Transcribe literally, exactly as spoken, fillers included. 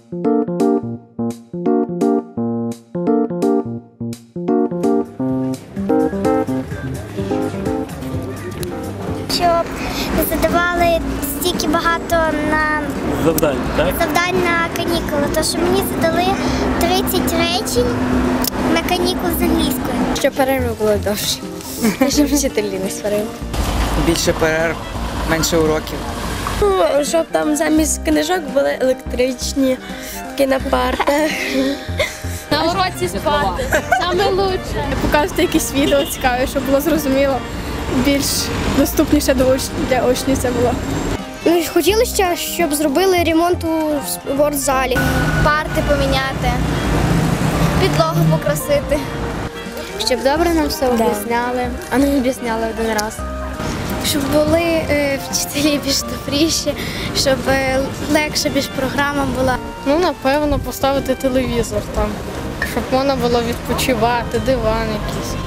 Щоб не задавали стільки багато на Завдань, так? завдань на канікули, тому що мені задали тридцять речень на канікули з англійської. Щоб перерви було довше, щоб вчителі не сварили. Більше перерв, менше уроків. Ну, щоб там замість книжок були електричні, такі на партах. На уроці спати. Саме лучше. Показувати якісь відео цікаві, щоб було зрозуміло. Більш доступніше для учнів це було. Ну, хотілося, щоб зробили ремонт у спортзалі. Парти поміняти, підлогу покрасити. Щоб добре нам все об'ясняли, а не об'ясняли один раз. Щоб були е, вчителі більш добріші, щоб е, легше більш програма була. Ну, напевно, поставити телевізор там, щоб можна було відпочивати, диван якийсь.